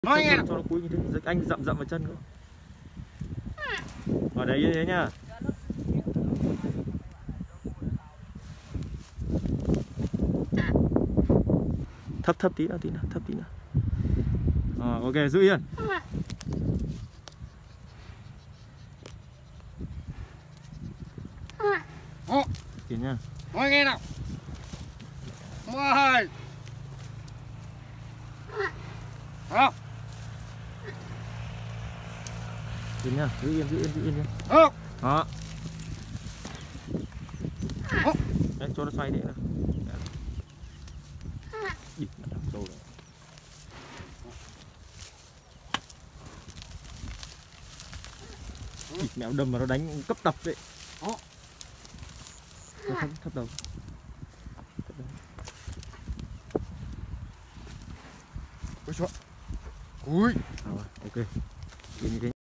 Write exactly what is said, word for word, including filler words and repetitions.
Nói nghe. Cho nó cúi như thế, rồi anh dậm dậm vào chân cơ. Ở đấy như thế nhá. Thấp thấp tí nữa, tí nữa, thấp tí nữa. Ờ, ok, giữ yên. Ồ, Kìa nha. nói nghe nào. Mời. Không. Kìa nha, giữ yên, giữ yên, giữ yên nha. Không. Đó. Đấy, cho nó xoay đi nào. Đi, đâu rồi. Đi, mẹo đâm mà nó đánh cấp tập đấy. Đó. Thấp, thấp đầu. Thấp đầu. Ôi trời. Ui. Rồi, ok. Yên như thế.